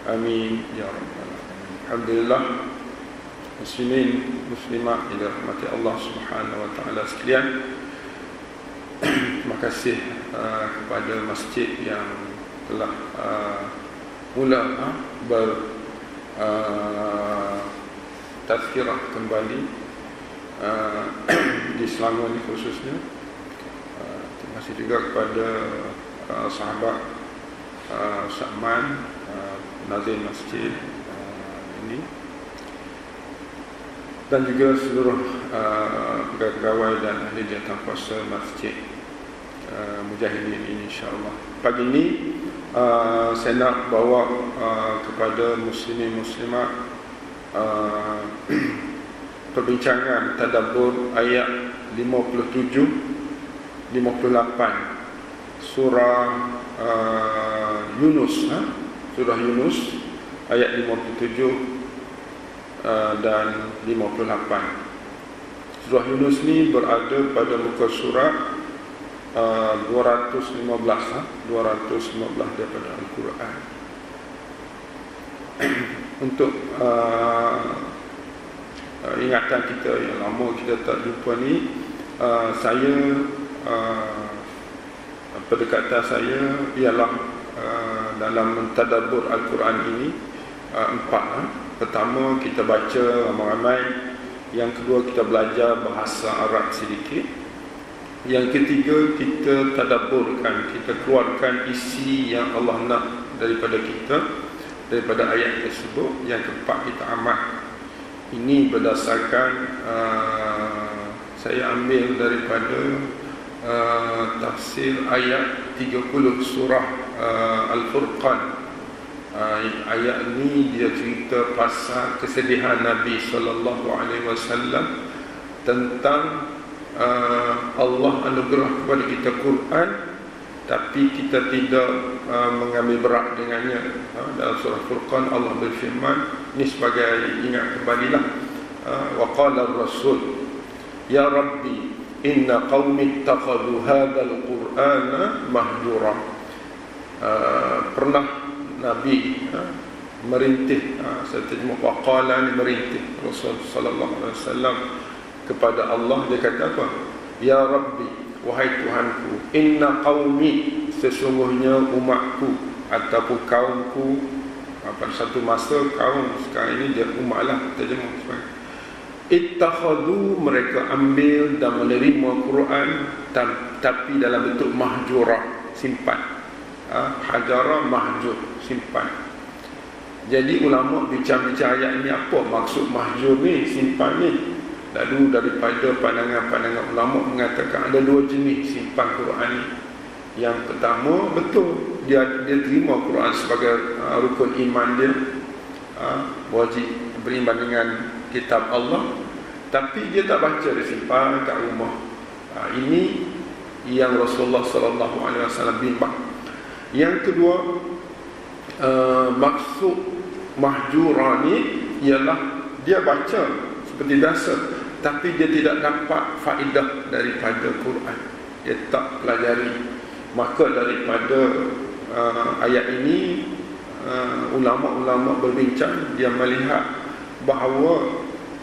Amin ya rabbal alamin. Alhamdulillah, muslimin muslimat yang dirahmati Allah Subhanahu wa taala sekalian. Terima kasih kepada masjid yang telah mula tazkirah kembali di Selangor ni khususnya. Terima kasih juga kepada sahabat Syakman, Nazim Masjid ini, dan juga seluruh pegawai dan ahli jawatankuasa Masjid Mujahidin ini, insyaAllah. Pagi ini saya nak bawa kepada muslimin muslimat perbincangan tadabbur ayat 57, 58 surah Yunus, surah Yunus ayat 57 dan 58. Surah Yunus ni berada pada muka surat 215 daripada Al-Quran. Untuk ingatan kita yang lama kita tak jumpa ni, pendekatan saya ialah dalam mentadabbur Al-Quran ini empat. Pertama, kita baca ramai-ramai. Yang kedua, kita belajar bahasa Arab sedikit. Yang ketiga, kita tadabburkan, kita keluarkan isi yang Allah nak daripada kita, daripada ayat tersebut. Yang keempat, kita amal. Ini berdasarkan saya ambil daripada tafsir ayat 30 surah Al-Furqan. Ayat ni dia cerita pasal kesedihan Nabi SAW tentang Allah anugerah kepada kita Quran, tapi kita tidak mengambil berat dengannya. Dalam surah Furqan Allah berfirman, ini sebagai ingat kembalilah, wa qala ar-rasul ya rabbi inna qaumi ittakhadhu hadzal qur'ana mahjura. Pernah Nabi merintih, saya terjemah waqala ni merintih Rasul sallallahu alaihi wasallam kepada Allah. Dia kata apa? Ya Rabbi, wahai Tuhanku, inna qaumi, sesungguhnya umatku ataupun kaumku. Pada satu masa kaum, sekarang ini dia umat lah, terjemah sebagai ittakhadhu, mereka ambil dan menerima Quran tapi dalam bentuk mahjurah, simpan. Hajara mahjur, simpan. Jadi ulama bincang-bincang ayat ini, apa maksud mahjur ni, simpan ni. Lalu daripada pandangan-pandangan ulama mengatakan ada dua jenis simpan Quran ni. Yang pertama, betul dia terima Quran sebagai rukun iman dia, wajib beriman dengan kitab Allah, tapi dia tak baca, dia simpan kat rumah. Ini yang Rasulullah SAW bimbang. Yang kedua, maksud mahjura ni ialah dia baca seperti biasa, tapi dia tidak dapat faedah daripada Quran, dia tak pelajari. Maka daripada ayat ini ulama-ulama berbincang, dia melihat bahawa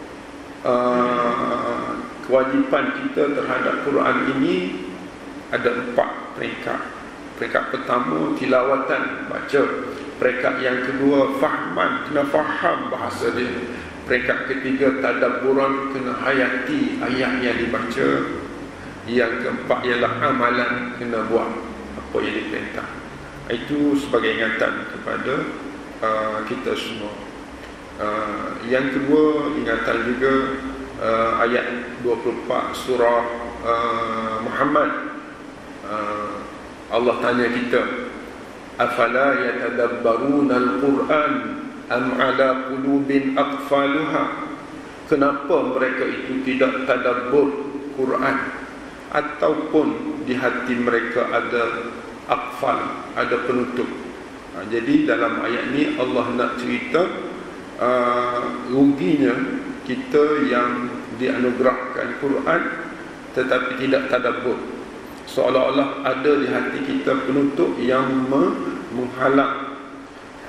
kewajipan kita terhadap Quran ini ada 4 peringkat. Peringkat pertama, tilawatan, baca. Peringkat yang kedua, fahman, kena faham bahasa dia. Peringkat ketiga, tadabburan, kena hayati ayat yang dibaca. Yang keempat ialah amalan, kena buat apa yang diperintah. Itu sebagai ingatan kepada kita semua. Yang kedua, ingatan juga ayat 24 surah Muhammad. Allah tanya kita, afala yatadabbaruna al-Quran am ala qulubin aqfaluha. Kenapa mereka itu tidak tadabbur Quran, ataupun di hati mereka ada aqfal, ada penutup. Jadi dalam ayat ni Allah nak cerita ruginya kita yang dianugerahkan Quran tetapi tidak tadabbur. Seolah-olah ada di hati kita penutup yang menghalang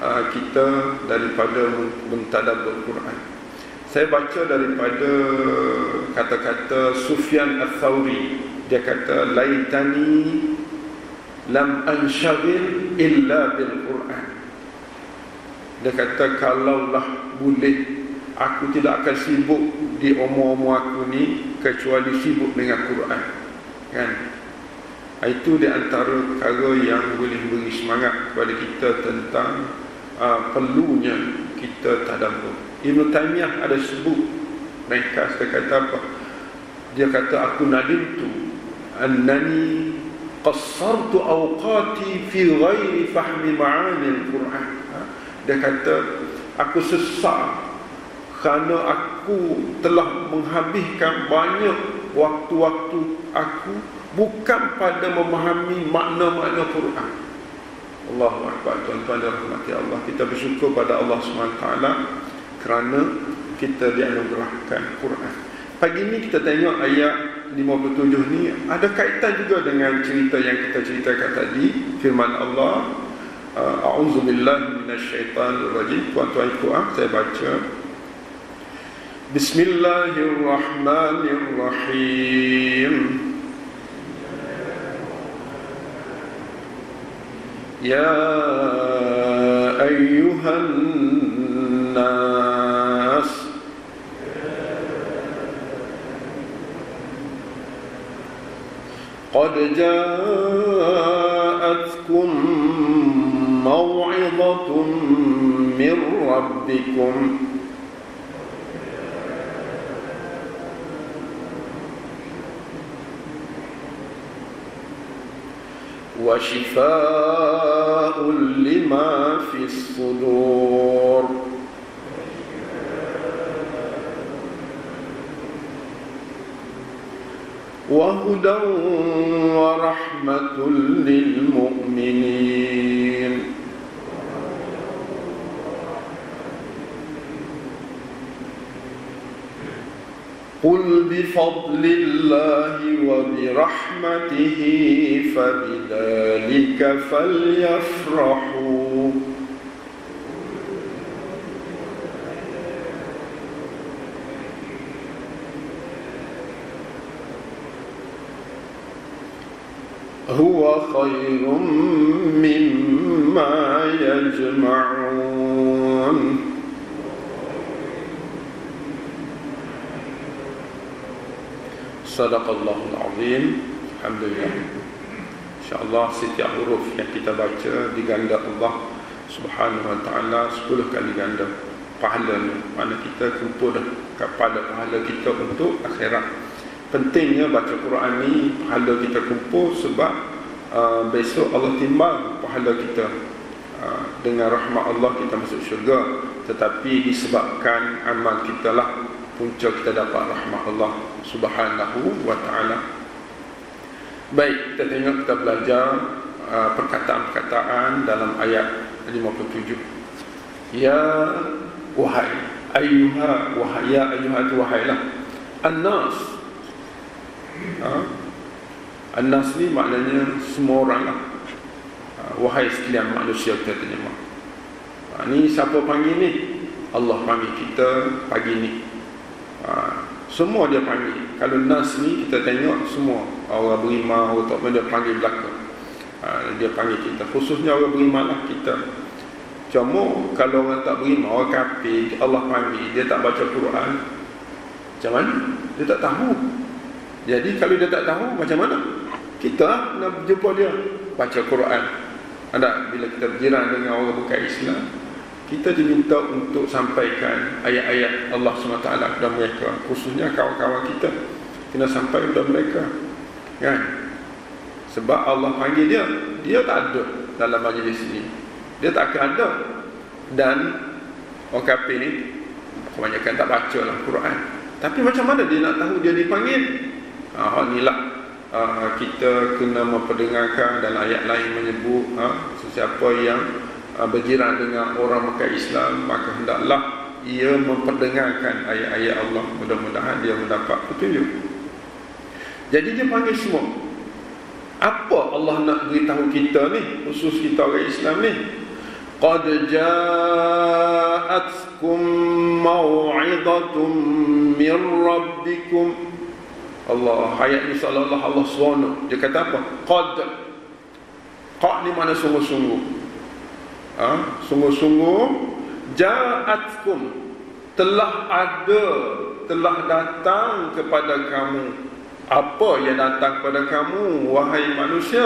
kita daripada mentadabbur Quran. Saya baca daripada kata-kata Sufyan Ats-Tsauri. Dia kata, laitani lam anshaghil illa bil Quran. Dia kata, kalaulah boleh, aku tidak akan sibuk di umur-umur aku ni kecuali sibuk dengan Quran. Kan? Itu di antara perkara yang boleh beri semangat kepada kita tentang perlunya kita tadabbur. Ibn Taymiyah ada sebut, ringkas dia kata apa? Dia kata, aku nadimtu annani qassartu awqati fi ghairi fahmi ma'ani al-Quran. Dia kata, aku sesal kerana aku telah menghabiskan banyak waktu-waktu aku bukan pada memahami makna-makna Quran. Allahu Akbar. Tuan-tuan dan rahmati Allah, kita bersyukur pada Allah SWT kerana kita dianugerahkan Quran. Pagi ni kita tengok ayat 57 ni ada kaitan juga dengan cerita yang kita ceritakan tadi. Firman Allah, a'udzubillahi minasyaitanirrajim. Tuan-tuan ikut, saya baca. Bismillahirrahmanirrahim. Ya ayyuhan nas, qad ja'atkum maw'izatun min rabbikum wa shifaa'un lima fis sudur wa hudan wa rahmatun lil mu'minin. Qul bifadlillahi wa birahmatihi fabidzalika falyafrahu huwa khairum mimma yajma'un. Sadaqallahul azim. Alhamdulillah. InsyaAllah setiap huruf yang kita baca diganda Allah Subhanahu wa ta'ala 10 kali ganda pahalanya. Mana kita kumpul kepada pahala kita untuk akhirat. Pentingnya baca Quran ni, pahala kita kumpul sebab besok Allah timbang pahala kita. Dengan rahmat Allah kita masuk syurga, tetapi disebabkan amal kita lah punca kita dapat rahmat Allah Subhanahu wa ta'ala. Baik, kita tengok, kita belajar perkataan-perkataan dalam ayat 57. Ya wahai, ayyuha, wahai, ya ayyuha itu wahailah. An-nas, An-nas ni maknanya semua orang lah. Wahai sekalian manusia, kita terjemah. Ni siapa panggil ni? Allah panggil kita pagi ni. Semua dia panggil. Kalau nas ni kita tengok semua orang beriman, orang tak mana dia panggil belakang. Dia panggil kita, khususnya orang beriman lah kita. Cuma kalau orang tak beriman, orang kafir, Allah panggil, dia tak baca Quran, macam mana? Dia tak tahu. Jadi kalau dia tak tahu, macam mana kita nak jumpa dia? Baca Quran. Ada bila kita berjiran dengan orang bukan Islam, kita diminta untuk sampaikan ayat-ayat Allah SWT kepada mereka, khususnya kawan-kawan kita. Kena sampai kepada mereka, kan? Sebab Allah panggil dia, dia tak ada dalam majlis ini, dia tak akan ada. Dan orang kafir ni kebanyakan tak baca lah Quran. Tapi macam mana dia nak tahu dia dipanggil? Inilah kita kena memperdengarkan. Dalam ayat lain menyebut sesiapa yang berjiran dengan orang Mekah Islam, maka hendaklah ia memperdengarkan ayat-ayat Allah. Mudah-mudahan dia mendapat petunjuk. Jadi dia panggil semua. Apa Allah nak beritahu kita ni, khusus kita orang Islam ni? qad ja'atkum mau'izatun min rabbikum. Allah, ayat ni seolah-olah Allah seronok. Dia kata apa? Qad ni mana sungguh-sungguh. Sungguh-sungguh ja'atkum, telah datang kepada kamu. Apa yang datang kepada kamu wahai manusia?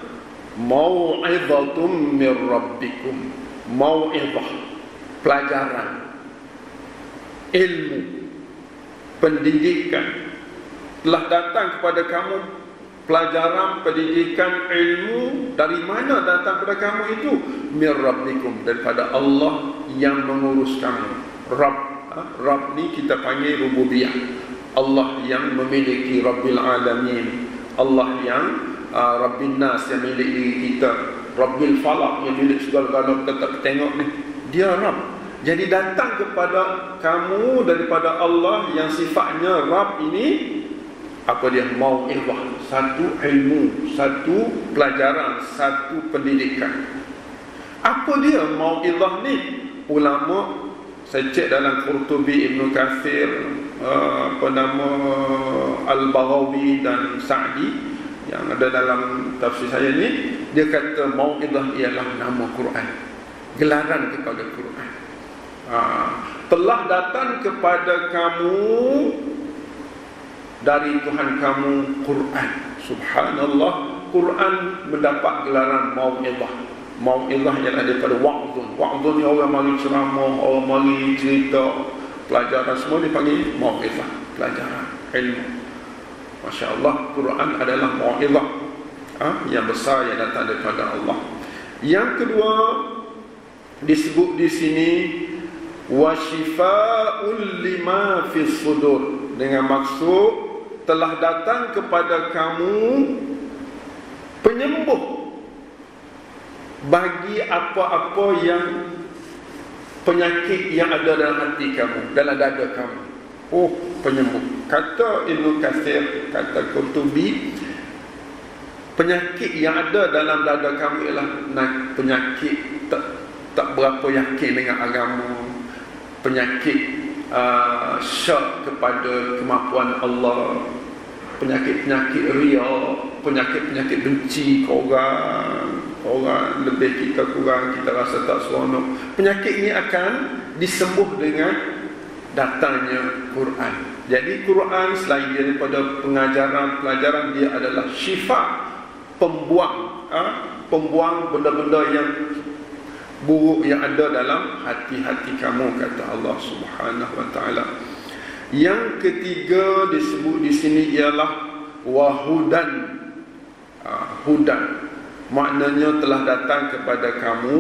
Mau'izatun min rabbikum. Mau'izah, pelajaran, ilmu, pendidikan. Telah datang kepada kamu pelajaran, pendidikan, ilmu. Dari mana datang kepada kamu itu? Mir rabbikum, daripada Allah yang mengurus kamu. Rabb ni kita panggil rububiyah. Allah yang memiliki Rabbil Alamin. Allah yang Rabbin Nas, yang milik diri kita. Rabbil Falak, yang milik segala-galanya kita tak tengok ni. Dia Rabb. Jadi datang kepada kamu daripada Allah yang sifatnya Rabb ini. Apa dia? Mau'izah, satu ilmu, satu pelajaran, satu pendidikan. Apa dia mau'izah ni? Ulama, saya cek dalam Qurtubi, Ibn Kathir, Al-Baghawi dan Sa'di yang ada dalam tafsir saya ni, dia kata mau'izah ialah nama Quran, gelaran kepada Quran. Telah datang kepada kamu dari Tuhan kamu Quran. Subhanallah, Quran mendapat gelaran mau'izah. Mau'izah ialah daripada wa'zun. Wa'zun ni orang mari ceramah, orang mari cerita, pelajaran semua dipanggil mau'izah, pelajaran, ilmu. Masya Allah, Quran adalah mau'izah yang besar yang datang daripada Allah. Yang kedua disebut di sini wa shifa'ul lima fis sudur, dengan maksud telah datang kepada kamu penyembuh bagi apa-apa yang penyakit yang ada dalam hati kamu, dalam dada kamu. Penyembuh. Kata Ibn Kathir, kata Qurtubi, penyakit yang ada dalam dada kamu ialah penyakit tak berapa yakin dengan agama, penyakit syak kepada kemampuan Allah, penyakit-penyakit riya, penyakit-penyakit benci ke orang lebih, kita kurang, kita rasa tak seronok. Penyakit ini akan disembuh dengan datangnya Quran. Jadi Quran selain daripada pengajaran, pelajaran, dia adalah syifa, pembuang benda-benda yang buruk yang ada dalam hati-hati kamu, kata Allah Subhanahu wa taala. Yang ketiga disebut di sini ialah wahudan. Hudan maknanya telah datang kepada kamu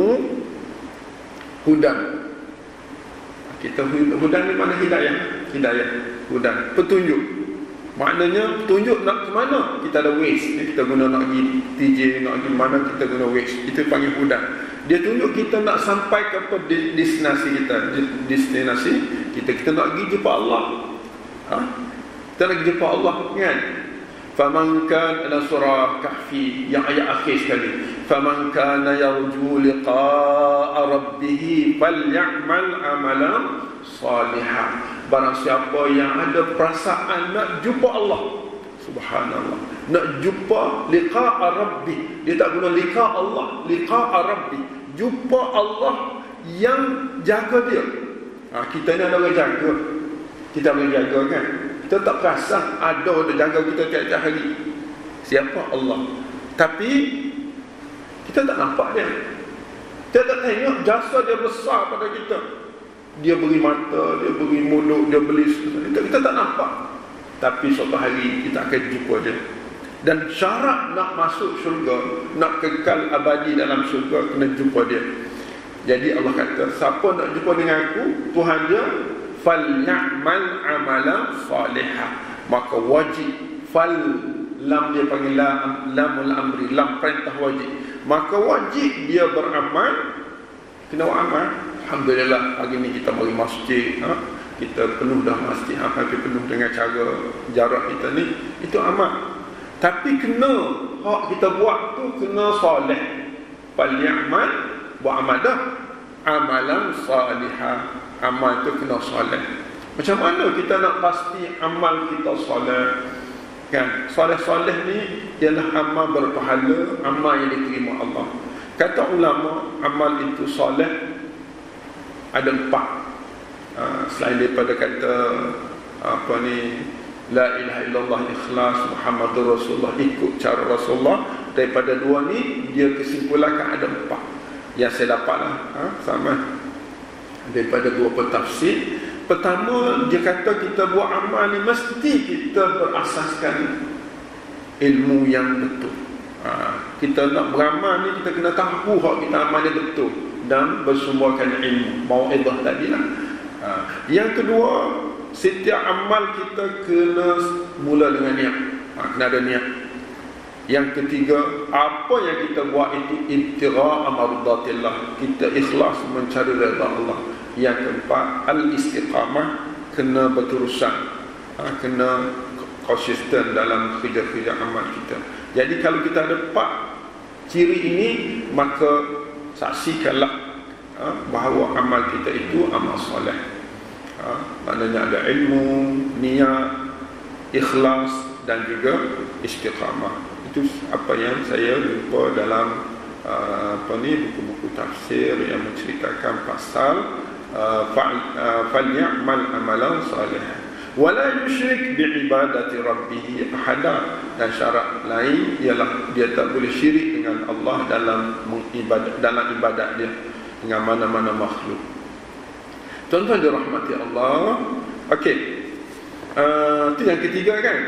hudan. Kita hudan ni mana? Hidayah. Hudan, petunjuk. Maknanya petunjuk nak ke mana? Kita ada Waze, kita guna nak pergi TJ, nak pergi mana, kita guna Waze. Itu panggil hudan. Dia tunjuk kita nak sampai ke apa destinasi kita. Destinasi kita nak pergi jumpa Allah. Kita nak pergi jumpa Allah kan? Faman kana, dalam surah Kahfi yang ayat akhir sekali, faman kana yarju liqa'a rabbih falyamal amalan salihan. Barang siapa yang ada perasaan nak jumpa Allah, subhanallah, nak jumpa liqa'a rabbih, dia tak guna liqa' Allah, liqa'a rabbih, jumpa Allah yang jaga dia. Kita ni ada orang jaga, kita boleh jaga kan? Kita tak perasan ada orang jaga kita tiap-tiap hari. Siapa? Allah. Tapi kita tak nampak dia. Kita tak tengok jasa dia besar pada kita. Dia beri mata, dia beri mulut, dia beri kita tak nampak. Tapi suatu hari kita akan jumpa dia. Dan syarat nak masuk syurga, nak kekal abadi dalam syurga, kena jumpa dia. Jadi Allah kata, siapa nak jumpa dengan aku, Tuhan dia, falyamal amalan salihah, maka wajib, fal, lam dia panggil lamul amri, lam perintah wajib, maka wajib dia beramal. Kena amal. Alhamdulillah pagi ni kita mari masjid, kita penuh dah masjid, hampir penuh dengan cara jarak kita ni, itu amal. Tapi kena hak kita buat tu kena soleh. Falyamal, buat amal dah, amalan salihah. Amal itu kena soleh. Macam mana kita nak pasti amal kita soleh? Kan, soleh-soleh ni ialah amal berpahala, amal yang diterima Allah. Kata ulama, amal itu soleh ada 4. Selain daripada kata la ilaha illallah, ikhlas, Muhammadur Rasulullah, ikut cara Rasulullah. Daripada 2 ni dia kesimpulankan ada 4 yang saya dapatlah sama daripada 2 pentafsir. Pertama, dia kata kita buat amal ni mesti kita berasaskan ilmu yang betul. Kita nak beramal ni kita kena tahu hak kita amal dia betul dan bersumberkan ilmu, mau'izah tadilah. Yang kedua, setiap amal kita kena mula dengan niat. Kena ada niat. Yang ketiga, apa yang kita buat itu ibtigha' mardatillah, kita ikhlas mencari redha Allah. Yang keempat, al-istiqamah, kena berterusan, kena konsisten dalam kerja-kerja amal kita. Jadi kalau kita ada 4 ciri ini, maka saksikanlah bahawa amal kita itu amal soleh. Maknanya ada ilmu, niat, ikhlas dan juga istiqamah. Itu apa yang saya jumpa dalam buku-buku tafsir yang menceritakan pasal فَلْيَعْمَلْ عَمَلًا صَالِحًا وَلَا يُشْرِكْ بِعِبَادَةِ رَبِّهِ أَحَدًا. Dan syarat lain ialah dia tak boleh syirik dengan Allah dalam ibadat dia dengan mana-mana makhluk. Tuan-tuan dirahmati Allah. Okey, itu yang ketiga kan.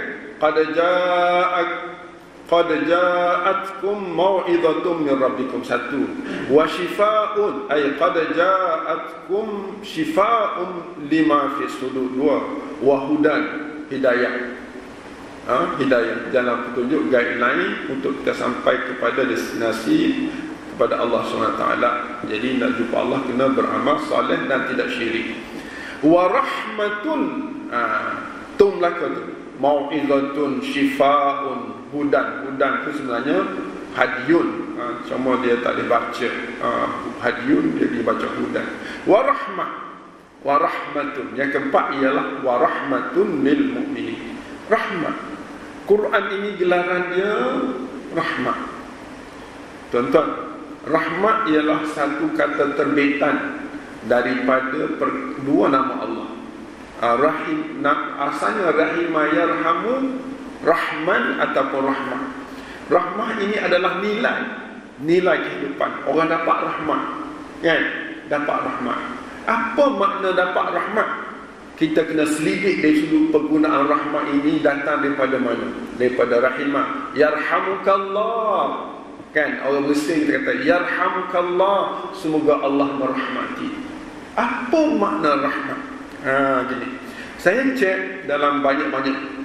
Qad ja'atkum mau'izatun min rabbikum, 1. Wa shifaa'un, ay qad ja'atkum shifaa'un lima fi sudur, 2. Wa hudan, hidayah. Hidayah, jalan petunjuk, guideline untuk kita sampai kepada destinasi, kepada Allah SWT. Jadi nak jumpa Allah kena beramal soleh dan tidak syirik. Wa rahmatun, tumlaka, mau'izatun, shifaa'un, hudan itu sebenarnya hadiyun, cuma dia tak boleh baca hadiyun, dia dibaca hudan. Warahmatun, yang keempat ialah warahmatun lil mu'minin, rahmat. Quran ini gelaran dia rahmat. Tuan-tuan, rahmat ialah satu kata terbitan daripada 2 nama Allah. Rahim, asalnya rahimah yarhamu, Rahman ataupun rahmah. Rahmah ini adalah nilai kehidupan. Orang dapat rahmat, kan? Dapat rahmat. Apa makna dapat rahmat? Kita kena selidik dari sudut penggunaan rahmat ini datang daripada mana? Daripada rahimah. Yarhamukallah, kan? Orang Muslim kata yarhamukallah, semoga Allah merahmati. Apa makna rahmat? Gini, saya cek dalam banyak-banyak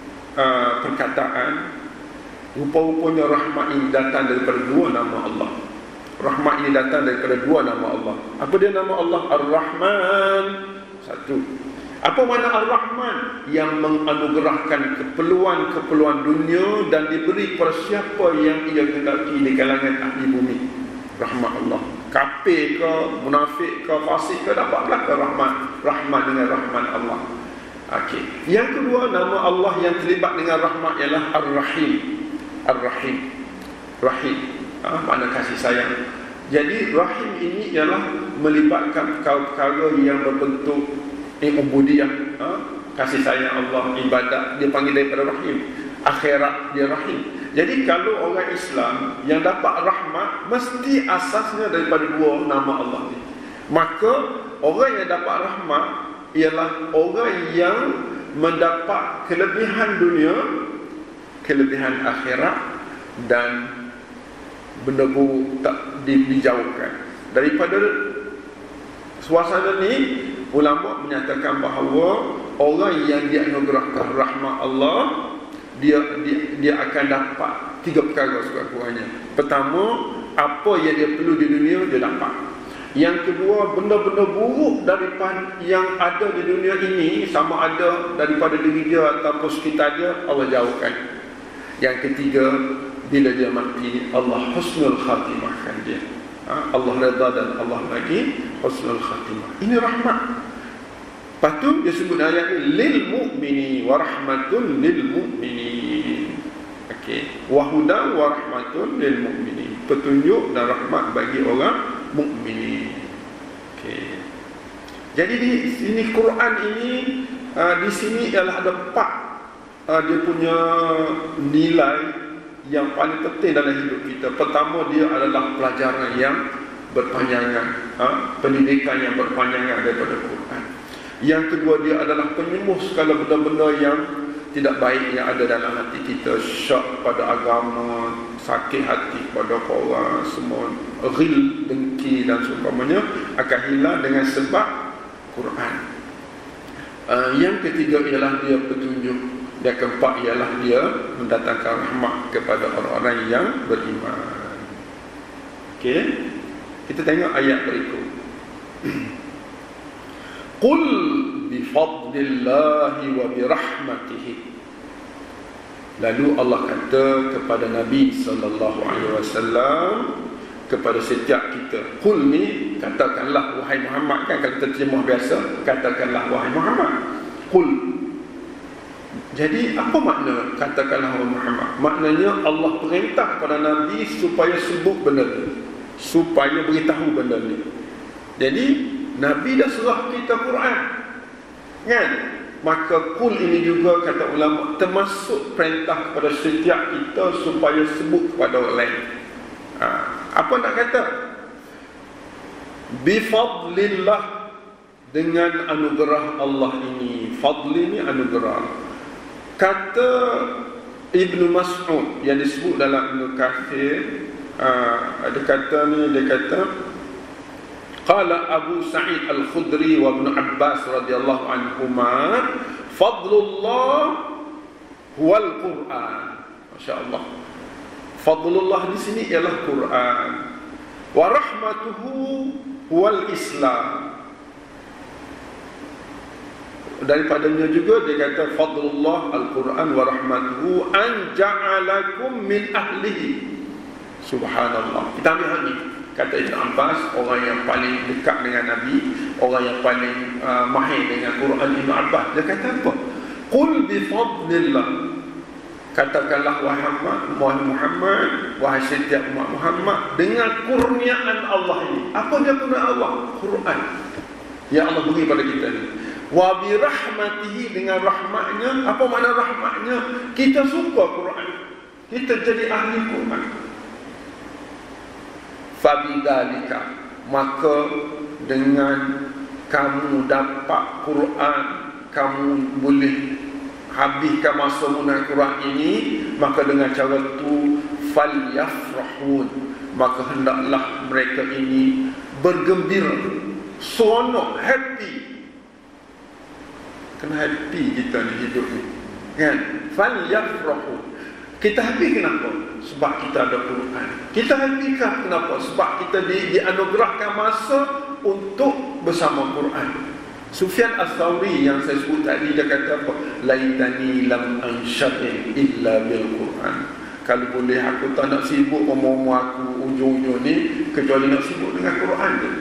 perkataan, rupa-rupanya rahmat ini datang daripada 2 nama Allah. Rahmat ini datang daripada 2 nama Allah. Apa dia nama Allah? Ar-Rahman, 1. Apa makna Ar-Rahman? Yang menganugerahkan keperluan dunia dan diberi kepada siapa yang ia kehendaki di kalangan ahli bumi. Rahmat Allah. Kafir ke, munafik ke, fasik ke, dapat belaka rahmat. Rahmat dengan rahmat Allah. Okey. Yang kedua, nama Allah yang terlibat dengan rahmat ialah Ar-Rahim. Ar-Rahim. Rahim. Makna kasih sayang. Jadi rahim ini ialah melibatkan perkara-perkara yang berbentuk ubudiyah, kasih sayang Allah, ibadat, dia panggil daripada rahim. Akhirat dia rahim. Jadi kalau orang Islam yang dapat rahmat, mesti asasnya daripada 2 nama Allah ni. Maka orang yang dapat rahmat ialah orang yang mendapat kelebihan dunia, kelebihan akhirat, dan benda buruk tak dijauhkan. Daripada suasana ni, ulama menyatakan bahawa orang yang dianugerahkan rahmat Allah, dia akan dapat 3 perkara sekurang-kurangnya. Pertama, apa yang dia perlu di dunia dia dapat. Yang kedua, benda-benda buruk daripada yang ada di dunia ini, sama ada daripada diri dia ataupun sekitar dia, Allah jauhkan. Yang ketiga, bila dia mati, Allah husnul khatimahkan dia. Allah redha dan Allah bagi husnul khatimah. Ini rahmat. Lepas tu dia sebut ayat ni lil mu'mini wa rahmatun lil mu'minin. Okey, wa hudan wa rahmatun lil mu'minin. Petunjuk dan rahmat bagi orang mukminin. Okey. Jadi di sini Quran ini di sini ialah ada 4 dia punya nilai yang paling penting dalam hidup kita. Pertama, dia adalah pelajaran yang berpanjangan, pendidikan yang berpanjangan daripada Quran. Yang kedua, dia adalah penyembuh segala benda-benda yang tidak baik yang ada dalam hati kita, syak pada agama, sakit hati pada orang, semua ghil, dengki dan seumpamanya akan hilang dengan sebab Quran. Yang ketiga ialah dia petunjuk. Yang keempat ialah dia mendatangkan rahmat kepada orang-orang yang beriman. Okey, kita tengok ayat berikut. Qul bi fadlillahi wa bi rahmatihi. Lalu Allah kata kepada Nabi sallallahu alaihi wasallam, kepada setiap kita. Qul ni katakanlah wahai Muhammad, kan kalau terjemah biasa katakanlah wahai Muhammad. Qul. Jadi apa makna katakanlah wahai Muhammad? Maknanya Allah perintah kepada Nabi supaya sebut benda ni, supaya beritahu benda ni. Jadi Nabi dah surah kita Quran, kan? Maka qul ini juga kata ulama termasuk perintah kepada setiap kita supaya sebut kepada orang lain. Apa nak kata? Bifadlillah, dengan anugerah Allah ini. Fadli ini anugerah. Kata Ibnu Mas'ud yang disebut dalam Ibnu Kathir, ada kata ni, dia kata qala Abu Sa'id Al-Khudri wa Ibn Abbas radhiyallahu anhuma, fadlullah huwal Quran. Masya-Allah. Fadlullah di sini ialah Quran. Wa rahmatuhu huwal Islam. Daripadanya juga dia kata fadlullah al-Quran wa rahmatuhu an ja'alakum min ahlihi. Subhanallah. Kita ambil hal ni. Kata Ibn Abbas, orang yang paling dekat dengan Nabi, orang yang paling mahir dengan Quran, Ibn Abbas, dia kata apa? Qul bi fadlillah. Katakanlah wahai Muhammad, wahai setiap umat Muhammad, dengan kurniaan Allah ini. Apa dia kurniaan Allah? Quran yang Allah beri pada kita ni. Wa bi rahmatihi, dengan rahmatnya. Apa makna rahmatnya? Kita suka Quran, kita jadi ahli Quran. Fabidalika, maka dengan kamu dapat Quran, kamu boleh habiskan masa dengan Quran ini, maka dengan cara itu falyafrahun, maka hendaklah mereka ini bergembira, seronok, happy. Kena happy kita ni hidup ni, kan? Falyafrahun. Kita happy kenapa? Sebab kita ada Quran. Kita happy kenapa? Sebab kita dianugerahkan masa untuk bersama Quran. Sufyan Ats-Tsauri yang saya sebut tadi, dia kata apa? Laitani lam anshagil illa bil Quran. Kalau boleh aku tak nak sibuk umur aku ujung-ujung ni kecuali nak sibuk dengan Quran je.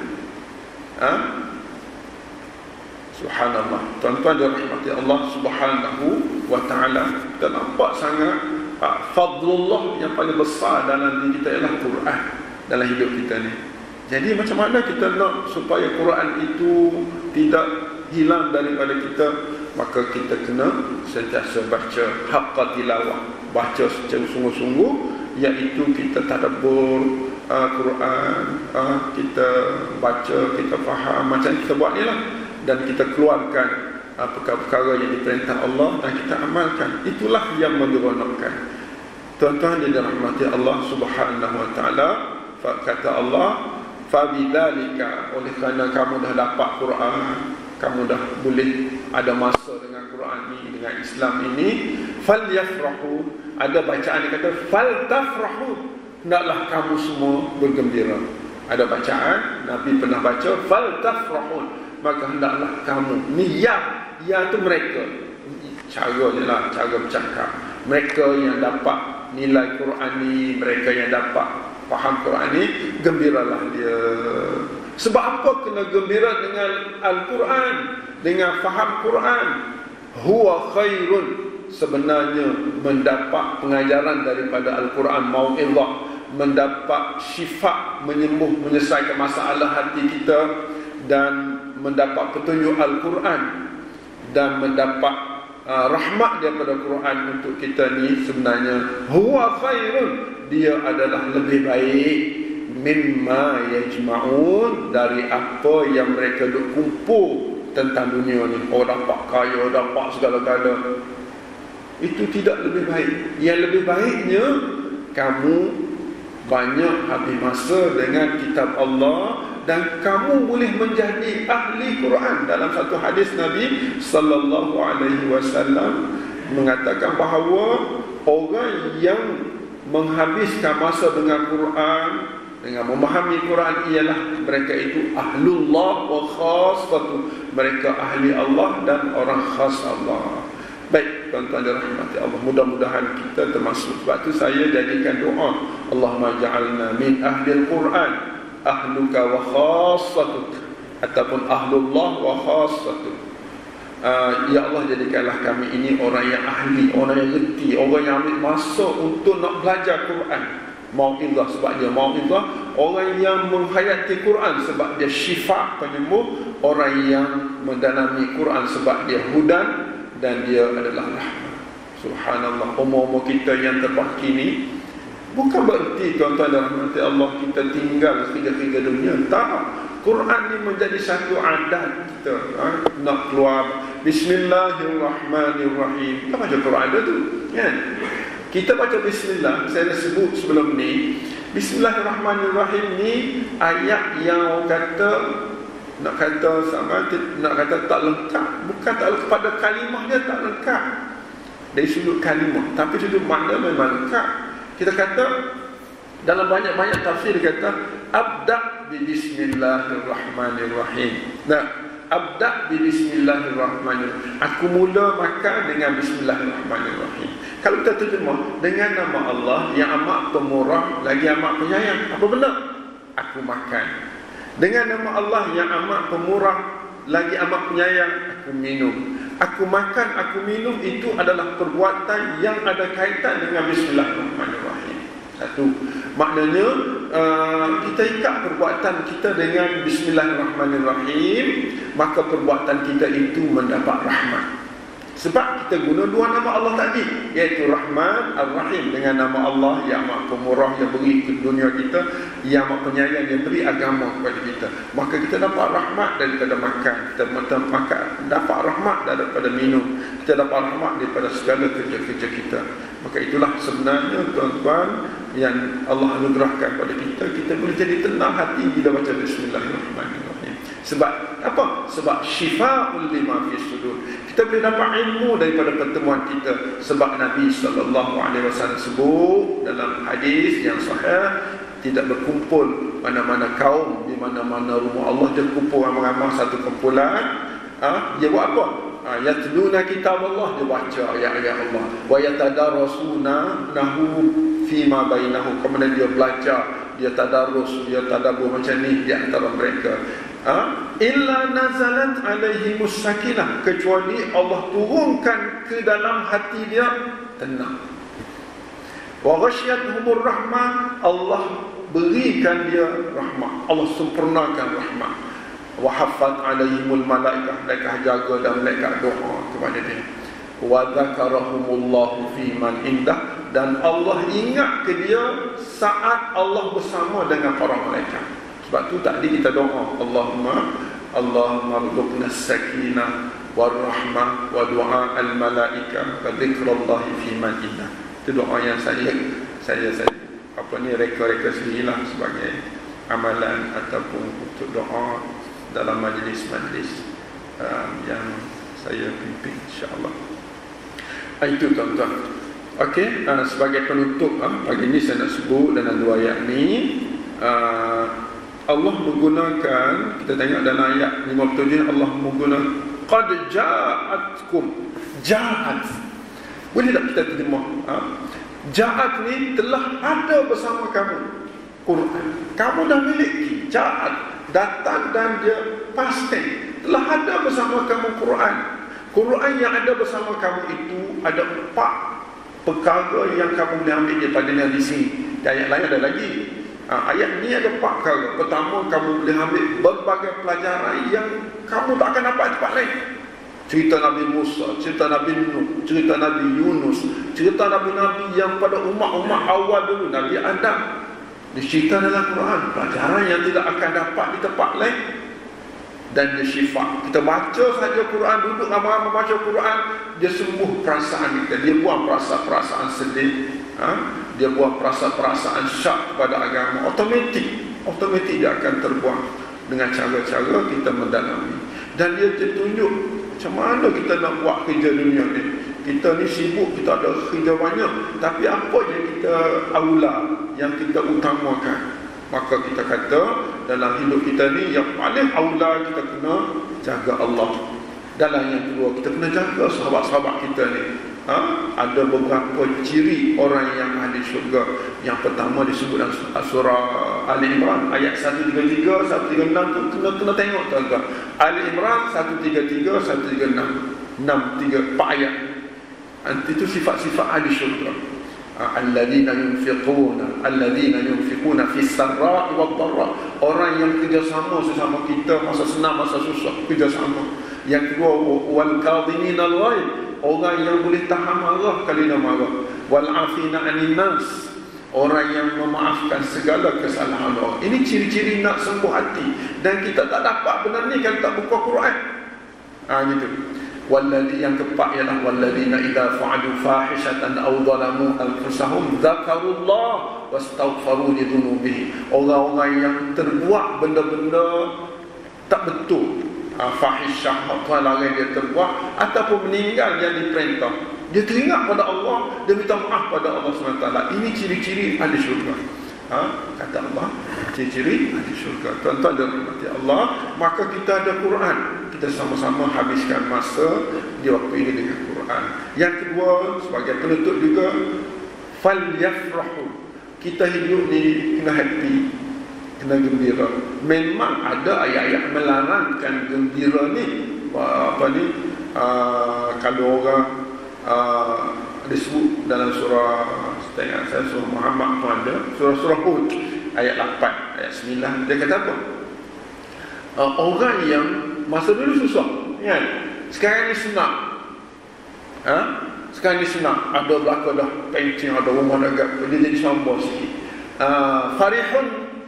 Subhanallah. Tuan-tuan dirahmati Allah Subhanahu wa taala. Kita nampak sangat fadlullah yang paling besar dalam diri kita ialah Quran dalam hidup kita ni. Jadi macam mana kita nak supaya Quran itu tidak hilang daripada kita? Maka kita kena sentiasa baca haqqa tilawah, baca secara sungguh-sungguh, iaitu kita tadabbur Quran, kita baca, kita faham macam kita buat ni lah, dan kita keluarkan perkara-perkara yang diperintah Allah dan kita amalkan. Itulah yang menyeronokkan. Tuan-tuan yang dirahmati Allah Subhanahu wa taala, kata Allah, fabidzalika, oleh kerana kamu dah dapat Quran, kamu dah boleh ada masa dengan Quran ni, dengan Islam ini, falyafrahu, ada bacaan yang kata faltafrahu, hendaklah kamu semua bergembira. Ada bacaan Nabi pernah baca faltafrahu, maka hendaklah kamu. Ni ya tu mereka, cara je lah, cara bercakap. Mereka yang dapat nilai Quran ni, mereka yang dapat faham Quran ni, gembiralah dia. Sebab apa kena gembira dengan Al-Quran, dengan faham Quran? Huwa khairun, sebenarnya mendapat pengajaran daripada Al-Quran, mau'izah, mendapat syifa, menyembuh, menyelesaikan masalah hati kita, dan mendapat petunjuk Al-Quran, dan mendapat rahmat daripada Quran untuk kita ni, sebenarnya huwa khairun, dia adalah lebih baik, mimma yajma'un, dari apa yang mereka duk kumpul tentang dunia ni. Dapat kaya, dapat segala-gala. Itu tidak lebih baik. Yang lebih baiknya, kamu banyak habis masa dengan kitab Allah, dan kamu boleh menjadi ahli Quran. Dalam satu hadis Nabi sallallahu alaihi wasallam mengatakan bahawa orang yang menghabiskan masa dengan Quran, dengan memahami Quran, ialah mereka itu ahlullah wa khassatu, mereka ahli Allah dan orang khas Allah. Baik, tuan-tuan dan rahmati Allah, mudah-mudahan kita termasuk. Sebab tu saya jadikan doa, Allahumma ja'alna min ahlil Quran, ahluka wa khassatuk, ataupun ahlullah wa khassatu. Ya Allah, jadikanlah kami ini orang yang ahli, orang yang reti, orang yang ambil masa untuk nak belajar Quran. Mau'izah, sebab dia mau'izah. Orang yang menghayati Quran sebab dia syifa, penyembuh. Orang yang mendalami Quran sebab dia hudan, dan dia adalah rahmat. Subhanallah, umur-umur kita yang terbaki ni bukan bererti, tuan-tuan dan rahmati Allah, kita tinggal tiga-tiga dunia. Tak. Quran ni menjadi satu adat kita. Nak keluar Bismillahirrahmanirrahim, kita baca Quran ada tu, kan? Kita baca Bismillah. Saya dah sebut sebelum ni, Bismillahirrahmanirrahim ni ayat yang orang kata, nak kata tak lengkap. Bukan tak lengkap, pada kalimah dia tak lengkap dari sudut kalimah, tapi sudut makna memang lengkap. Kita kata dalam banyak-banyak tafsir kata abda' bi bismillahirrahmanirrahim. Nah, abda' bi bismillahirrahmanirrahim, aku mula makan dengan bismillahirrahmanirrahim. Kalau kita terjemah dengan nama Allah yang amat pemurah lagi amat penyayang, apa benar? Aku makan. Dengan nama Allah yang amat pemurah lagi amat penyayang, aku minum. Aku makan, aku minum, itu adalah perbuatan yang ada kaitan dengan Bismillahirrahmanirrahim. Satu, maknanya kita ikat perbuatan kita dengan Bismillahirrahmanirrahim, maka perbuatan kita itu mendapat rahmat. Sebab kita guna dua nama Allah tadi, iaitu Rahman, Ar-Rahim, dengan nama Allah yang amat pemurah, yang beri ke dunia kita, yang amat penyayang, yang beri agama kepada kita. Maka kita dapat rahmat daripada makan, kita dapat rahmat daripada minum, kita dapat rahmat daripada segala kerja-kerja kita. Maka itulah sebenarnya, tuan-tuan, yang Allah anugerahkan pada kita. Kita boleh jadi tenang hati bila baca Bismillahirrahmanirrahim. Sebab apa? Sebab syifa'ul lima fi sudur. Kita boleh dapat ilmu daripada pertemuan kita. Sebab Nabi SAW sebut dalam hadis yang sahih, tidak berkumpul mana-mana kaum di mana-mana rumah Allah, dia kumpul ramai-ramai satu kumpulan. Dia buat apa? Yatluna kitab Allah, dia baca ayat-ayat Allah. Wa yatadarasuna nahu fima bainahum, kemudian dia belajar, dia tadarus, dia tadabbur macam ni di antara mereka. Illa nazalat alaihimus sakinah, kecuali Allah turunkan ke dalam hati dia tenang. Wa ghasyiyatuhumur rahmah, Allah berikan dia rahmat, Allah sempurnakan rahmat. Wa haffat alaihimul malaikah, mereka jaga dan mereka doa kepada dia. Wa dzakarahumullahu fi man indah, dan Allah ingat ke dia saat Allah bersama dengan para malaikat. Sebab tu tadi kita doa, Allahumma rzuqna as-sakinah war rahmah wa du'a al-malaikah wa dzikrallahi fi man indah. Itu doa yang saya reka-reka sendirilah sebagai amalan ataupun untuk doa dalam majlis-majlis yang saya pimpin, insya-Allah. Itu tuan-tuan. Okey, sebagai penutup pagi ini saya nak sebut dalam dua ayat ni, Allah menggunakan, kita tengok dalam ayat 57, Allah menggunakan qad ja'atkum, ja'at. Boleh tak kita terjemah? Ja'at ni telah ada bersama kamu. Quran. Kamu dah miliki, ja'at, datang dan dia pasti telah ada bersama kamu Quran. Quran yang ada bersama kamu itu ada 4 perkara yang kamu boleh ambil daripada yang di sini. Di ayat lain ada lagi. Ayat ni ada 4 perkara. Pertama, kamu boleh ambil berbagai pelajaran yang kamu tak akan dapat di tempat lain. Cerita Nabi Musa, cerita Nabi Nuh, cerita Nabi Yunus, cerita Nabi-Nabi yang pada umat-umat awal dulu, Nabi Adam, dicerita dalam Quran. Pelajaran yang tidak akan dapat di tempat lain. Dan dia syifa. Kita baca saja Quran, duduk ramai-ramai baca Quran, dia sembuh perasaan kita. Dia buang perasaan sedih, dia buang perasaan syak kepada agama. Automatik dia akan terbuang dengan cara-cara kita mendalami. Dan dia tunjuk macam mana kita nak buat kerja dunia ni. Kita ni sibuk, kita ada kerja banyak, tapi apa yang kita aula, yang kita utamakan? Maka kita kata dalam hidup kita ni yang paling aula kita kena jaga Allah. Dalam yang kedua, kita kena jaga sahabat-sahabat kita ni. Ada beberapa ciri orang yang ahli syurga. Yang pertama disebut dalam surah Ali Imran ayat 133, 136 tu kena tengok tuan-tuan. Ali Imran 133, 136, 4 ayat. Itu sifat-sifat ahli syurga. Alladzina yunfiquna fis sarra'i wad dharra. Orang yang kerjasama sesama kita masa senang masa susah, kerjasama. Yang kedua, wal kadhimin al ghaib. Orang yang boleh tahan marah kalau dia marah. Wal afina 'anil nas. Orang yang memaafkan segala kesalahan orang. Ini ciri-ciri nak sembuh hati. Dan kita tak dapat benar ni kalau tak buka Quran. Gitu. Walladhi, yang keempat ialah walladzina idza fa'alu fahishatan aw zalamu anfusahum dzakarullah wastaghfaru li dzunubihim. Orang-orang yang terbuat benda-benda tak betul, fahisyah, Tuhan larang dia terbuat ataupun meninggal yang diperintah, dia teringat pada Allah, dia minta maaf pada Allah SWT. Ini ciri-ciri ahli syurga. Kata Allah, ciri-ciri ahli syurga. Tuan-tuan dan rahmati Allah, maka kita ada Quran. Kita sama-sama habiskan masa di waktu ini dengan Quran. Yang kedua, sebagai penutup juga, falyafrahu. Kita hidup ni kena happy, kena gembira. Memang ada ayat-ayat melarangkan gembira ni. Kalau orang disebut dalam surah, setengah saya surah Muhammad pun ada, surah Hud ayat 8, ayat 9, dia kata apa? Orang yang masa dulu susah, kan? Sekarang ni senang. Sekarang ni senang. Ada belaka dah pencing, ada rumah dah agak, dia jadi sombong sikit. Farihun,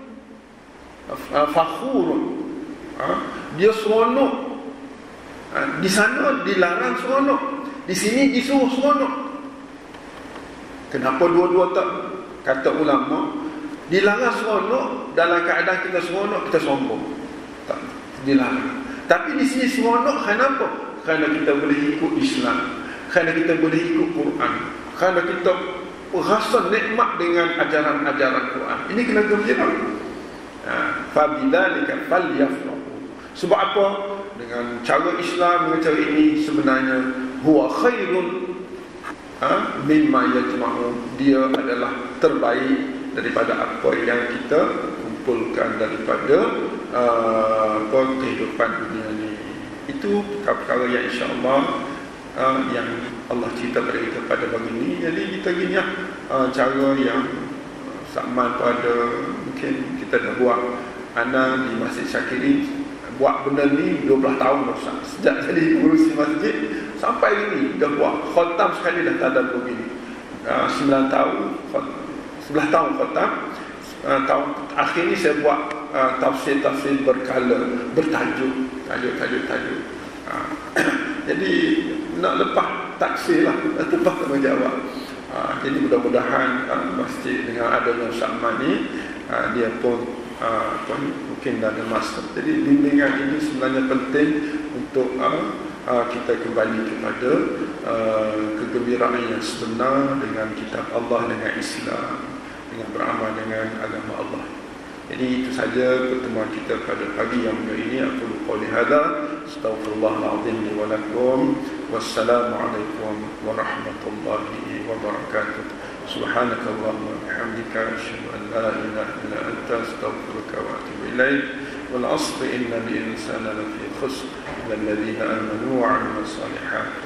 fakhurun. Dia seronok. Di sana dilarang seronok, di sini disuruh seronok. Kenapa dua-dua tak? Kata ulama, dilarang seronok, dalam keadaan kita seronok, kita sombong. Tak, dilarang. Tapi di sini seronok kenapa? Kerana kita boleh ikut Islam, kerana kita boleh ikut Quran, kerana kita rasa nikmat dengan ajaran-ajaran Quran. Ini kena gembira. Fabidzalika falyafrahu. Sebab apa? Dengan cara Islam, dengan cara ini sebenarnya huwa khairun mimma yajma'un. Dia adalah terbaik daripada apa yang kita kumpulkan daripada kehidupan dunia ni. Itu perkara yang insya-Allah yang Allah cerita pada kita pada pagi ini. Jadi kita gini cara yang Sakman pada mungkin kita dah buat. Ana di Masjid Syakiri buat benda ni 12 tahun dah Ustaz. Sejak jadi urusi masjid sampai ini dah buat khatam sekali dah tak ada begini. 9 tahun 11 tahun khatam. Tahun akhir ni saya buat tafsir-tafsir berkala, bertajuk, tajuk. Jadi nak lepas taksir lah, lepas tanggungjawab. Jadi mudah-mudahan masjid dengan adanya Sakman ni dia pun mungkin dah ada masa. Jadi bimbingan ini sebenarnya penting untuk kita kembali kepada kegembiraan yang sebenar dengan kitab Allah, dengan Islam, dengan beramal dengan agama Allah. Jadi itu saja pertemuan kita pada pagi yang mulia ini. Aku qouli hadza, astaghfirullahalazim li wa lakum. Wassalamualaikum warahmatullahi wabarakatuh. Subhanakallahumma bihamdika asyhadu an la ilaha illa anta astaghfiruka wa atubu ilaik. Wal 'asri innal insana lafi khusr illa alladhina amanu wa 'amilus solihat